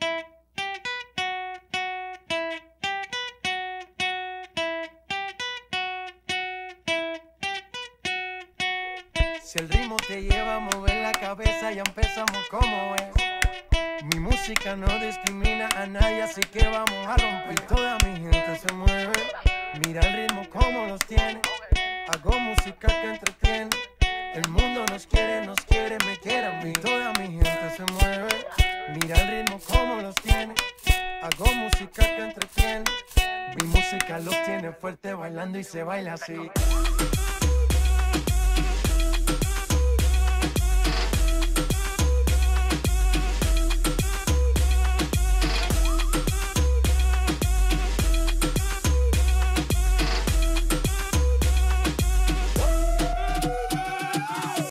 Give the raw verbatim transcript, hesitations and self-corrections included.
Si el ritmo te lleva a mover la cabeza, ya empezamos como es. Mi música no discrimina a nadie, así que vamos a romper. Y toda mi gente se mueve, mira el ritmo como los tiene. Hago música que entretiene. El mundo nos quiere, nos quiere, me quiere a mí. Toda mi gente se mueve, mira el ritmo como los tiene. Hago música que entretiene. Mi música los tiene fuerte bailando y se baila así.